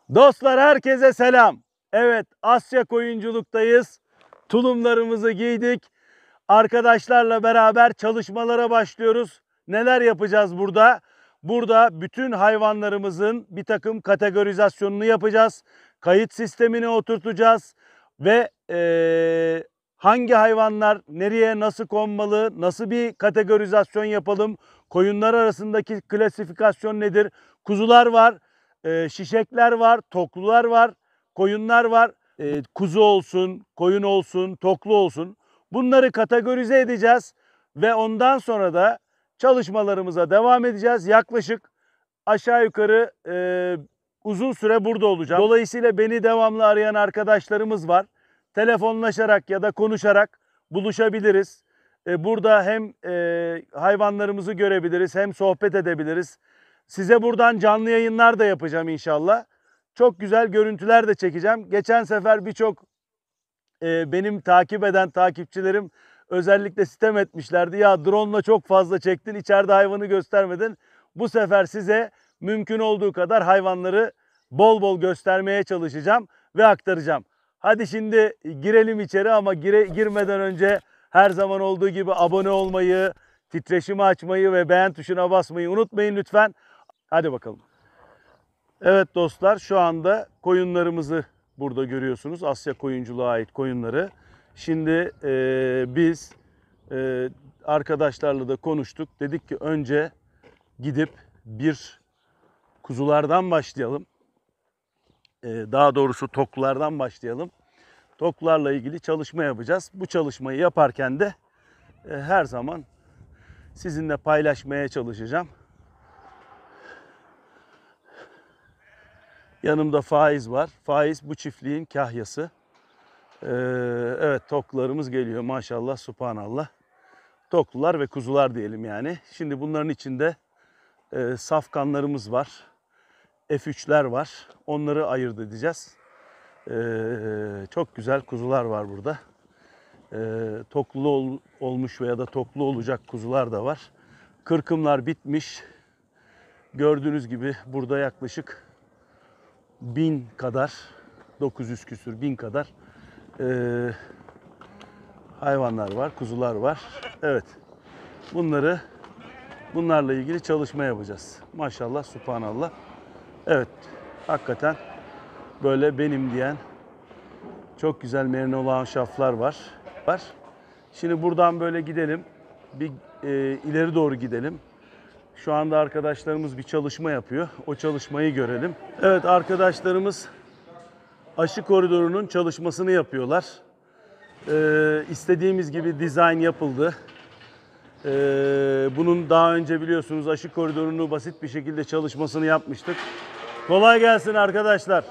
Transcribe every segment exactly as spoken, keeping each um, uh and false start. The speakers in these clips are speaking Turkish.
Dostlar herkese selam. Evet, Asya Koyunculuktayız. Tulumlarımızı giydik. Arkadaşlarla beraber çalışmalara başlıyoruz. Neler yapacağız burada? Burada bütün hayvanlarımızın bir takım kategorizasyonunu yapacağız. Kayıt sistemini oturtacağız. Ve ee, hangi hayvanlar nereye nasıl konmalı, nasıl bir kategorizasyon yapalım? Koyunlar arasındaki klasifikasyon nedir? Kuzular var. E, şişekler var, toklular var, koyunlar var. E, kuzu olsun, koyun olsun, toklu olsun. Bunları kategorize edeceğiz ve ondan sonra da çalışmalarımıza devam edeceğiz. Yaklaşık aşağı yukarı e, uzun süre burada olacağım. Dolayısıyla beni devamlı arayan arkadaşlarımız var. Telefonlaşarak ya da konuşarak buluşabiliriz. E, burada hem e, hayvanlarımızı görebiliriz hem sohbet edebiliriz. Size buradan canlı yayınlar da yapacağım inşallah. Çok güzel görüntüler de çekeceğim. Geçen sefer birçok e, benim takip eden takipçilerim özellikle sitem etmişlerdi. Ya drone'la çok fazla çektin, içeride hayvanı göstermedin. Bu sefer size mümkün olduğu kadar hayvanları bol bol göstermeye çalışacağım ve aktaracağım. Hadi şimdi girelim içeri ama gire, girmeden önce her zaman olduğu gibi abone olmayı, titreşimi açmayı ve beğen tuşuna basmayı unutmayın lütfen. Hadi bakalım. Evet dostlar, şu anda koyunlarımızı burada görüyorsunuz. Asya Koyunculuğa ait koyunları. Şimdi e, biz e, arkadaşlarla da konuştuk. Dedik ki önce gidip bir kuzulardan başlayalım. E, daha doğrusu toklulardan başlayalım. Toklarla ilgili çalışma yapacağız. Bu çalışmayı yaparken de e, her zaman sizinle paylaşmaya çalışacağım. Yanımda Faiz var. Faiz bu çiftliğin kahyası. Ee, evet, toklularımız geliyor maşallah, subhanallah. Toklular ve kuzular diyelim yani. Şimdi bunların içinde e, safkanlarımız var. F üçler var. Onları ayırt edeceğiz. Ee, çok güzel kuzular var burada. Ee, toklu ol, olmuş veya da toklu olacak kuzular da var. Kırkımlar bitmiş. Gördüğünüz gibi burada yaklaşık bin kadar, dokuz yüz küsür bin kadar e, hayvanlar var, kuzular var. Evet, bunları, bunlarla ilgili çalışma yapacağız. Maşallah, subhanallah. Evet, hakikaten böyle benim diyen çok güzel merino şaflar var. var. Şimdi buradan böyle gidelim, bir e, ileri doğru gidelim. Şu anda arkadaşlarımız bir çalışma yapıyor. O çalışmayı görelim. Evet, arkadaşlarımız aşı koridorunun çalışmasını yapıyorlar. Ee, istediğimiz gibi dizayn yapıldı. Ee, bunun daha önce biliyorsunuz aşı koridorunu basit bir şekilde çalışmasını yapmıştık. Kolay gelsin arkadaşlar.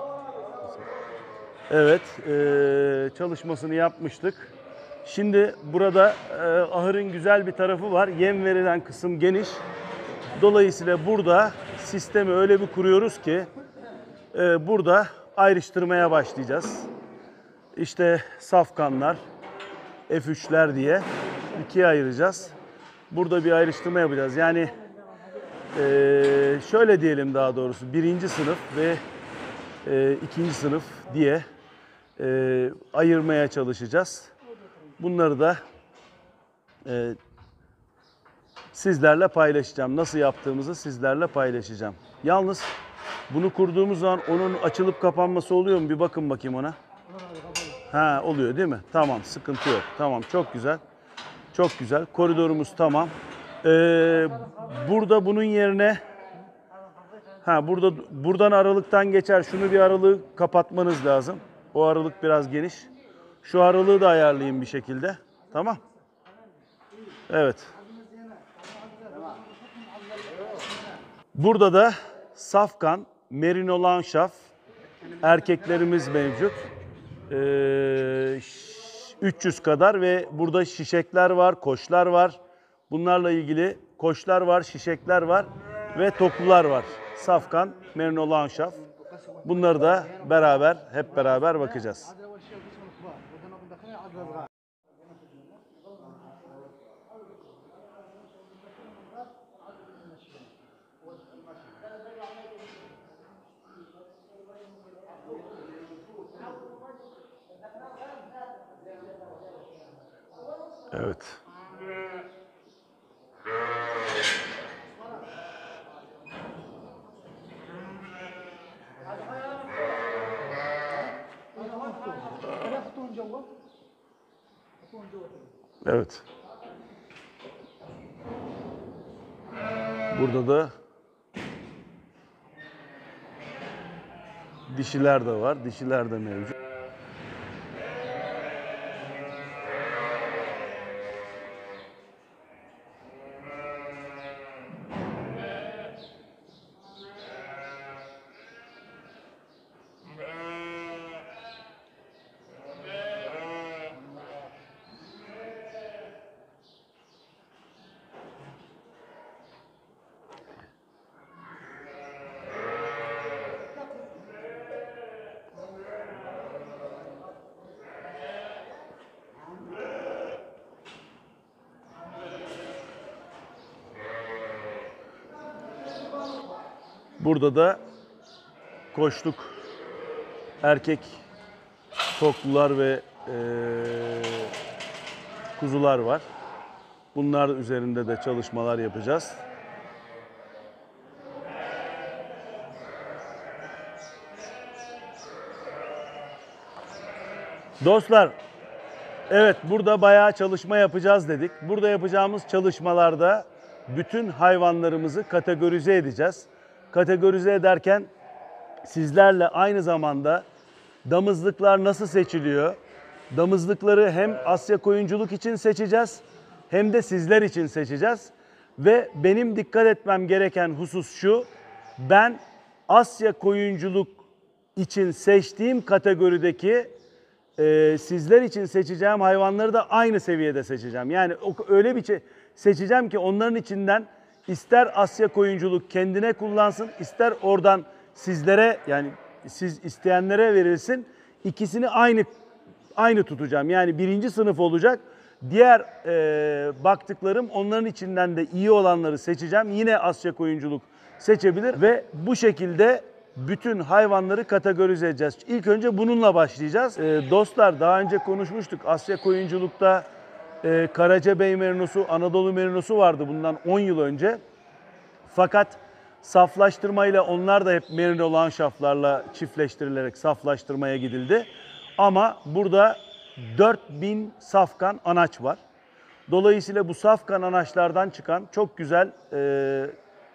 Evet, e, çalışmasını yapmıştık. Şimdi burada e, ahırın güzel bir tarafı var. Yem verilen kısım geniş. Dolayısıyla burada sistemi öyle bir kuruyoruz ki e, burada ayrıştırmaya başlayacağız. İşte safkanlar, F üçler diye ikiye ayıracağız. Burada bir ayrıştırma yapacağız. Yani e, şöyle diyelim, daha doğrusu birinci sınıf ve e, ikinci sınıf diye e, ayırmaya çalışacağız. Bunları da e, sizlerle paylaşacağım. Nasıl yaptığımızı sizlerle paylaşacağım. Yalnız bunu kurduğumuz zaman onun açılıp kapanması oluyor mu? Bir bakın bakayım ona. Ha, oluyor değil mi? Tamam, sıkıntı yok. Tamam, çok güzel. Çok güzel. Koridorumuz tamam. Ee, burada bunun yerine ha burada buradan aralıktan geçer. Şunu bir aralığı kapatmanız lazım. O aralık biraz geniş. Şu aralığı da ayarlayayım bir şekilde. Tamam. Evet. Burada da safkan, merino lanşaf erkeklerimiz mevcut. Ee, üç yüz kadar ve burada şişekler var, koçlar var. Bunlarla ilgili koçlar var, şişekler var ve toklular var. Safkan, merino lanşaf. Bunları da beraber, hep beraber bakacağız. Evet. Evet. Burada da dişiler de var. Dişiler de mevcut. Burada da koçluk erkek toklular ve e, kuzular var. Bunlar üzerinde de çalışmalar yapacağız. Dostlar, evet burada bayağı çalışma yapacağız dedik. Burada yapacağımız çalışmalarda bütün hayvanlarımızı kategorize edeceğiz. Kategorize ederken sizlerle aynı zamanda damızlıklar nasıl seçiliyor? Damızlıkları hem Asya koyunculuk için seçeceğiz hem de sizler için seçeceğiz. Ve benim dikkat etmem gereken husus şu: ben Asya koyunculuk için seçtiğim kategorideki e, sizler için seçeceğim hayvanları da aynı seviyede seçeceğim. Yani öyle bir şey seçeceğim ki onların içinden ister Asya koyunculuk kendine kullansın, ister oradan sizlere, yani siz isteyenlere verilsin. İkisini aynı aynı tutacağım. Yani birinci sınıf olacak. Diğer e, baktıklarım, onların içinden de iyi olanları seçeceğim. Yine Asya koyunculuk seçebilir ve bu şekilde bütün hayvanları kategorize edeceğiz. İlk önce bununla başlayacağız. E, dostlar, daha önce konuşmuştuk. Asya koyunculukta e, Karacabey Merinosu, Anadolu Merinosu vardı bundan on yıl önce. Fakat saflaştırmayla onlar da hep merino olan şaflarla çiftleştirilerek saflaştırmaya gidildi. Ama burada dört bin safkan anaç var. Dolayısıyla bu safkan anaçlardan çıkan çok güzel e,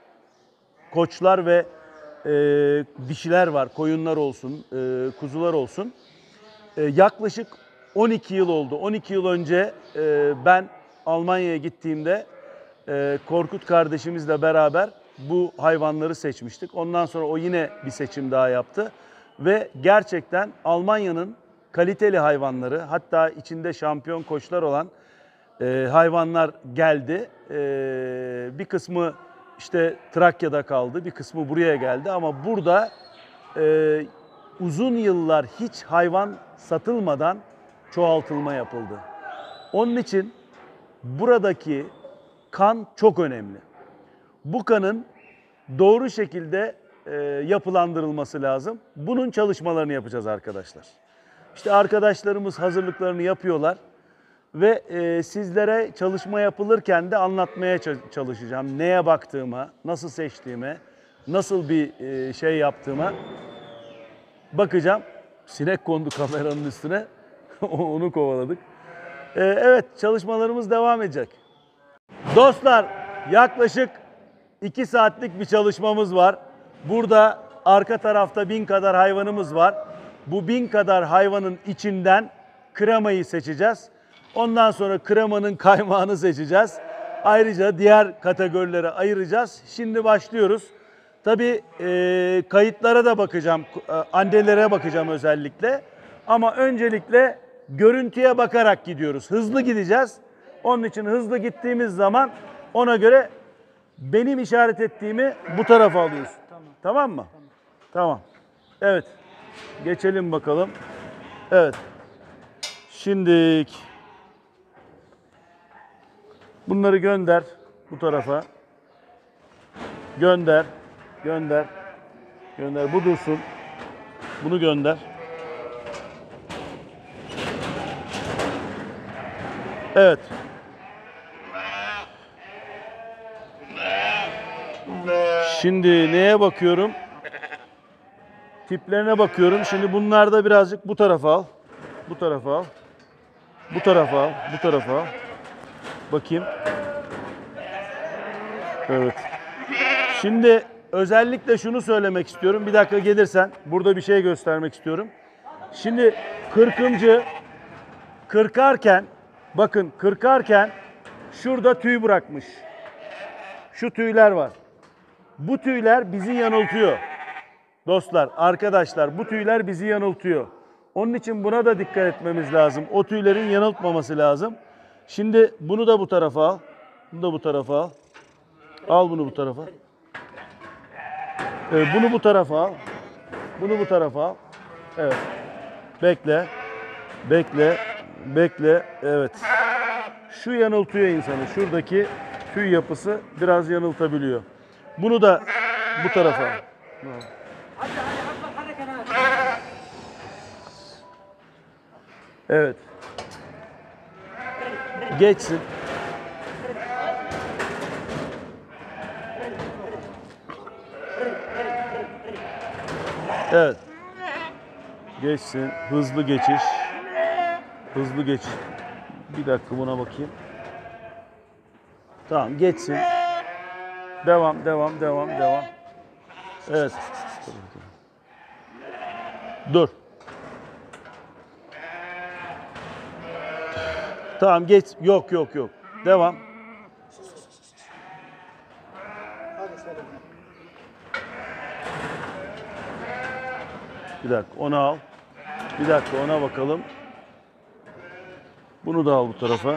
koçlar ve e, dişiler var. Koyunlar olsun, e, kuzular olsun. E, yaklaşık on iki yıl oldu. on iki yıl önce e, ben Almanya'ya gittiğimde e, Korkut kardeşimizle beraber bu hayvanları seçmiştik. Ondan sonra o yine bir seçim daha yaptı. Ve gerçekten Almanya'nın kaliteli hayvanları, hatta içinde şampiyon koçlar olan e, hayvanlar geldi. E, bir kısmı işte Trakya'da kaldı, bir kısmı buraya geldi. Ama burada e, uzun yıllar hiç hayvan satılmadan çoğaltılma yapıldı. Onun için buradaki kan çok önemli. Bu kanın doğru şekilde e, yapılandırılması lazım. Bunun çalışmalarını yapacağız arkadaşlar. İşte arkadaşlarımız hazırlıklarını yapıyorlar ve e, sizlere çalışma yapılırken de anlatmaya çalışacağım. Neye baktığıma, nasıl seçtiğime, nasıl bir e, şey yaptığıma bakacağım. Sinek kondu kameranın üstüne, onu kovaladık. E, evet, çalışmalarımız devam edecek. Dostlar, yaklaşık iki saatlik bir çalışmamız var. Burada arka tarafta bin kadar hayvanımız var. Bu bin kadar hayvanın içinden kremayı seçeceğiz. Ondan sonra kremanın kaymağını seçeceğiz. Ayrıca diğer kategorilere ayıracağız. Şimdi başlıyoruz. Tabii e, kayıtlara da bakacağım, e, annelere bakacağım özellikle. Ama öncelikle görüntüye bakarak gidiyoruz. Hızlı gideceğiz. Onun için hızlı gittiğimiz zaman ona göre benim işaret ettiğimi bu tarafa alıyorsun. Tamam, tamam mı? Tamam. Tamam. Evet. Geçelim bakalım. Evet. Şimdi bunları gönder bu tarafa. Gönder. Gönder. Gönder. Bu dursun. Bunu gönder. Evet. Şimdi neye bakıyorum? Tiplerine bakıyorum. Şimdi bunlarda birazcık bu tarafa al. Bu tarafa al. Bu tarafa al. Bu tarafa al. Bakayım. Evet. Şimdi özellikle şunu söylemek istiyorum. Bir dakika gelirsen burada bir şey göstermek istiyorum. Şimdi kırkımcı kırkarken, bakın kırkarken şurada tüy bırakmış. Şu tüyler var. Bu tüyler bizi yanıltıyor. Dostlar, arkadaşlar bu tüyler bizi yanıltıyor. Onun için buna da dikkat etmemiz lazım. O tüylerin yanıltmaması lazım. Şimdi bunu da bu tarafa al. Bunu da bu tarafa al. Al bunu bu tarafa. Evet, bunu bu tarafa al. Bunu bu tarafa al. Evet. Bekle. Bekle. Bekle. Evet. Şu yanıltıyor insanı. Şuradaki tüy yapısı biraz yanıltabiliyor. Bunu da bu tarafa al. Evet. Geçsin. Evet. Geçsin. Hızlı geçiş. Hızlı geçiş. Bir dakika buna bakayım. Tamam geçsin. Devam, devam, devam, devam. Evet. Dur. Tamam geç. Yok yok yok. Devam. Bir dakika onu al. Bir dakika ona bakalım. Bunu da al bu tarafa.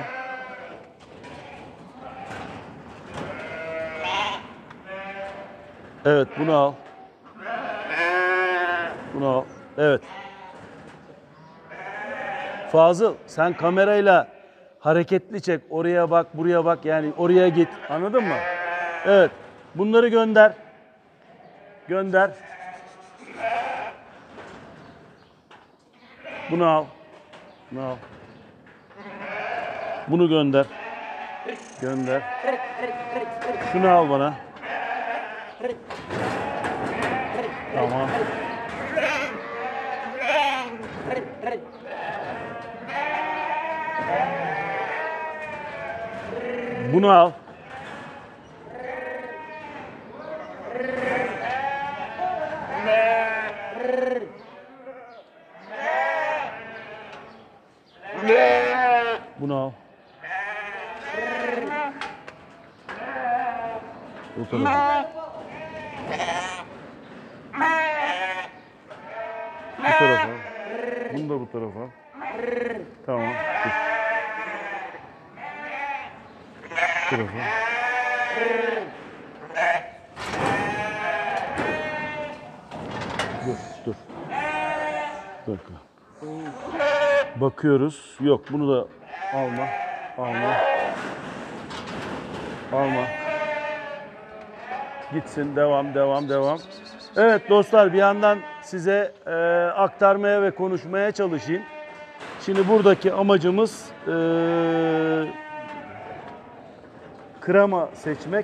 Evet bunu al. Bunu al. Evet. Fazıl sen kamerayla hareketli çek. Oraya bak, buraya bak. Yani oraya git. Anladın mı? Evet. Bunları gönder. Gönder. Bunu al. Bunu al. Bunu gönder. Gönder. Şunu al bana. Tamam. Bunu al. Bunu al. Bu tarafa. Bu tarafa. Bunu da bu tarafa. Tamam. Bu tarafa. Dur, dur. Bir dakika. Bakıyoruz. Yok, bunu da alma. Alma. Alma. Gitsin. Devam, devam, devam. Evet dostlar bir yandan size e, aktarmaya ve konuşmaya çalışayım. Şimdi buradaki amacımız e, krema seçmek.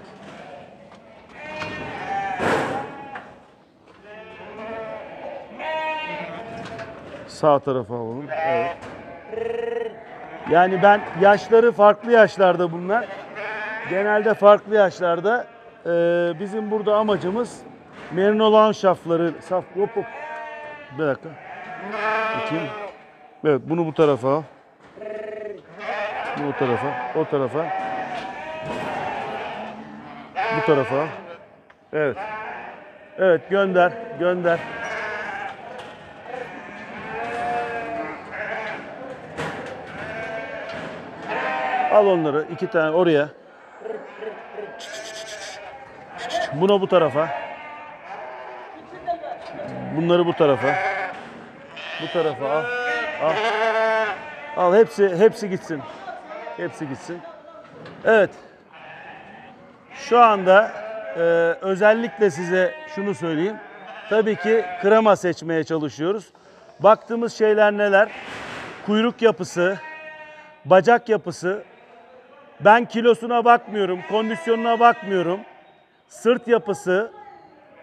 Sağ tarafa alalım. Evet. Yani ben yaşları farklı yaşlarda bunlar. Genelde farklı yaşlarda. Ee, bizim burada amacımız Merino Landschaft'ları saf hop hop. Bir dakika. Bakayım. Evet bunu bu tarafa al. Bu tarafa, o tarafa. Bu tarafa. Evet. Evet gönder, gönder. Al onları iki tane oraya. Buna bu tarafa. Bunları bu tarafa. Bu tarafa al. Al. Al hepsi hepsi gitsin. Hepsi gitsin. Evet. Şu anda e, özellikle size şunu söyleyeyim. Tabii ki krema seçmeye çalışıyoruz. Baktığımız şeyler neler? Kuyruk yapısı, bacak yapısı. Ben kilosuna bakmıyorum, kondisyonuna bakmıyorum. Sırt yapısı,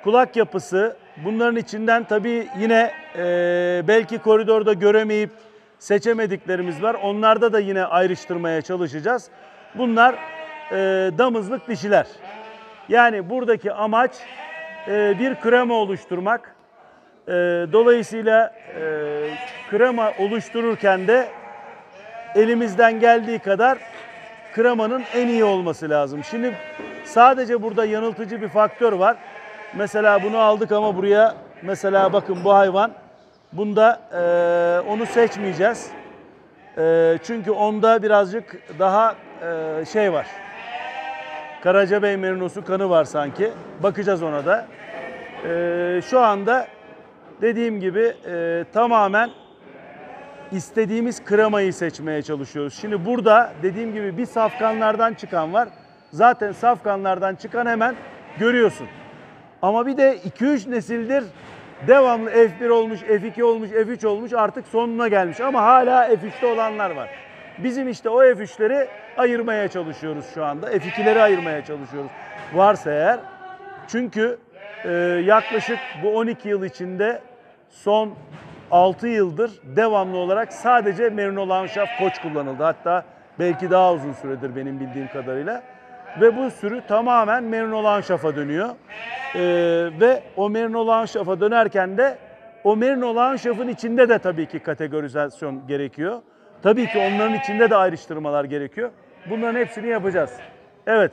kulak yapısı. Bunların içinden tabii yine e, belki koridorda göremeyip seçemediklerimiz var. Onlarda da yine ayrıştırmaya çalışacağız. Bunlar e, damızlık dişiler. Yani buradaki amaç e, bir krema oluşturmak. E, dolayısıyla e, krema oluştururken de elimizden geldiği kadar kremanın en iyi olması lazım. Şimdi sadece burada yanıltıcı bir faktör var. Mesela bunu aldık ama buraya mesela bakın bu hayvan. Bunda e, onu seçmeyeceğiz. E, çünkü onda birazcık daha e, şey var. Karacabey merinosu kanı var sanki. Bakacağız ona da. E, şu anda dediğim gibi e, tamamen istediğimiz kremayı seçmeye çalışıyoruz. Şimdi burada dediğim gibi bir safkanlardan çıkan var. Zaten safkanlardan çıkan hemen görüyorsun. Ama bir de iki üç nesildir devamlı F bir olmuş, F iki olmuş, F üç olmuş, artık sonuna gelmiş. Ama hala F üçte olanlar var. Bizim işte o F üçleri ayırmaya çalışıyoruz şu anda. F ikileri ayırmaya çalışıyoruz. Varsa eğer. Çünkü e, yaklaşık bu on iki yıl içinde son altı yıldır devamlı olarak sadece Merino Landschaft koç kullanıldı. Hatta belki daha uzun süredir benim bildiğim kadarıyla. Ve bu sürü tamamen Merino Landschaft'a dönüyor. Ee, ve o Merino Landschaft'a dönerken de o Merino Landschaft'ın içinde de tabii ki kategorizasyon gerekiyor. Tabii ki onların içinde de ayrıştırmalar gerekiyor. Bunların hepsini yapacağız. Evet.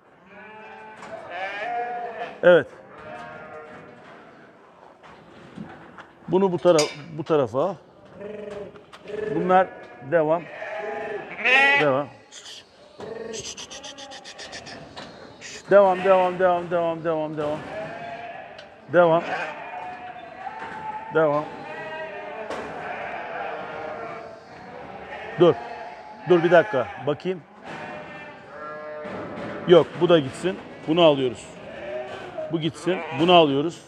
Evet. Bunu bu taraf bu tarafa al. Bunlar devam. Devam. Devam, devam, devam, devam, devam, devam. Devam. Devam. Dur. Dur bir dakika. Bakayım. Yok, bu da gitsin. Bunu alıyoruz. Bu gitsin. Bunu alıyoruz.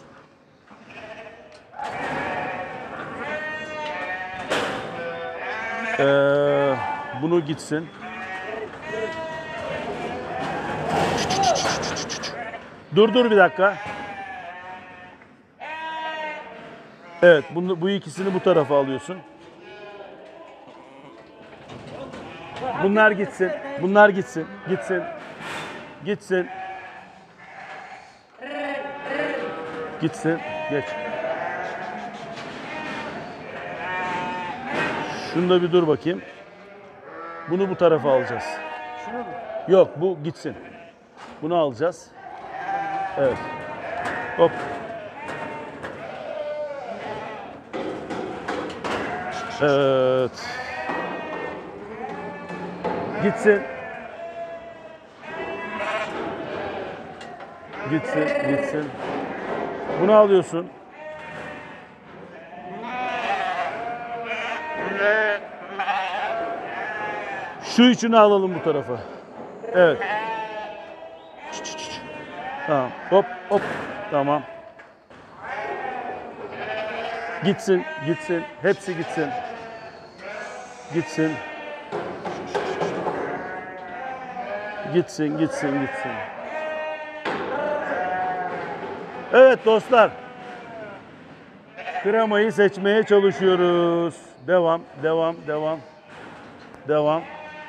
Ee, bunu gitsin. Dur dur bir dakika. Evet, bunu, bu ikisini bu tarafa alıyorsun. Bunlar gitsin. Bunlar gitsin. Gitsin. Gitsin. Gitsin. Geç. Şunu bir dur bakayım. Bunu bu tarafa alacağız. Şunu mu? Yok, bu gitsin. Bunu alacağız. Evet. Hop. Evet. Gitsin. Gitsin, gitsin. Bunu alıyorsun. Şu üçünü alalım bu tarafa. Evet. Tamam. Hop, hop. Tamam. Gitsin, gitsin. Hepsi gitsin. Gitsin. Gitsin, gitsin, gitsin. Evet dostlar. Kremayı seçmeye çalışıyoruz. Devam, devam, devam. Devam.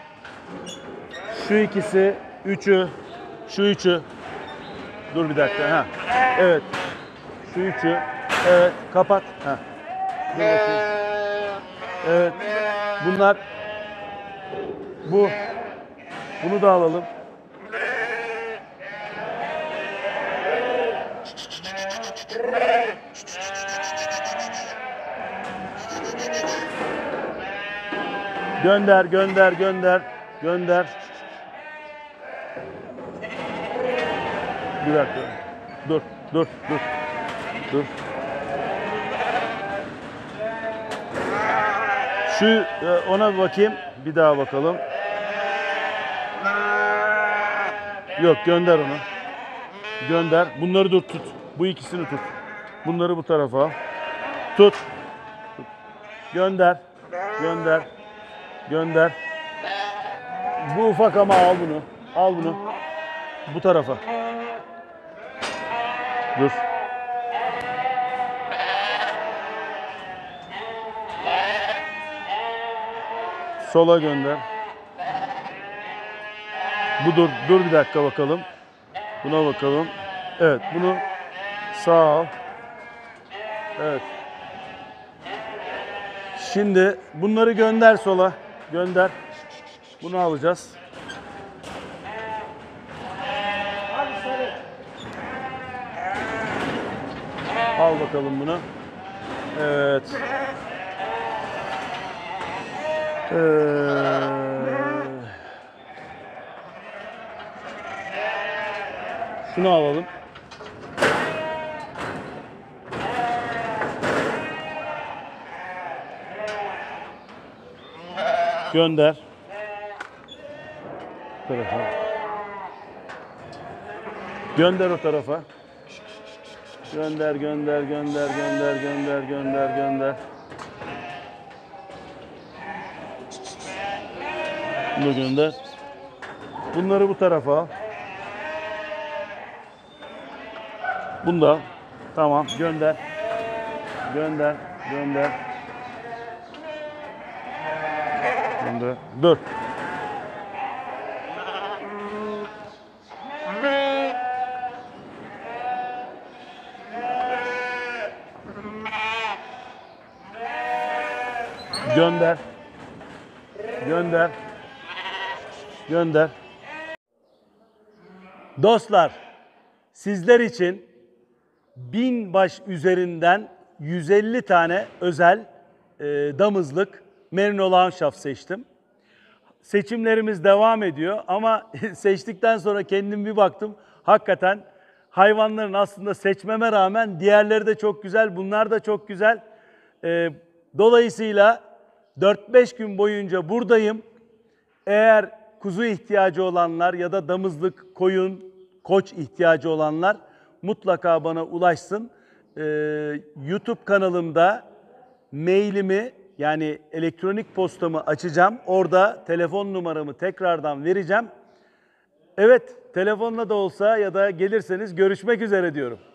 Şu ikisi, üçü, şu üçü. Dur bir dakika. Ha. Evet. Şu üçü. Evet. Kapat. Ha. Dur bakayım. Evet. Bunlar. Bu. Bunu da alalım. Gönder, gönder, gönder, gönder. Bir dakika. Dur, dur, dur. Dur. Şu ona bir bakayım. Bir daha bakalım. Yok, gönder onu. Gönder. Bunları dur tut. Bu ikisini tut. Bunları bu tarafa al. Tut. Tut. Gönder. Gönder. Gönder. Bu ufak ama al bunu. Al bunu. Bu tarafa. Dur. Sola gönder. Bu dur, dur bir dakika bakalım. Buna bakalım. Evet, bunu sağa al. Evet. Şimdi bunları gönder sola. Gönder. Bunu alacağız. Al bakalım bunu. Evet. Ee, şunu alalım. Gönder. Bu tarafa. Gönder o tarafa. Gönder, gönder, gönder, gönder, gönder, gönder, gönder. Bunu gönder. Bunları bu tarafa al. Bunu da al. Tamam, gönder. Gönder, gönder. Gönder. Dur. Gönder. Gönder. Gönder. Dostlar, sizler için bin baş üzerinden yüz elli tane özel e, damızlık Merino Lanschaft seçtim. Seçimlerimiz devam ediyor ama seçtikten sonra kendim bir baktım. Hakikaten hayvanların aslında seçmeme rağmen diğerleri de çok güzel, bunlar da çok güzel. E, dolayısıyla dört beş gün boyunca buradayım. Eğer kuzu ihtiyacı olanlar ya da damızlık, koyun, koç ihtiyacı olanlar mutlaka bana ulaşsın. Ee, YouTube kanalımda mailimi yani elektronik postamı açacağım. Orada telefon numaramı tekrardan vereceğim. Evet, telefonla da olsa ya da gelirseniz görüşmek üzere diyorum.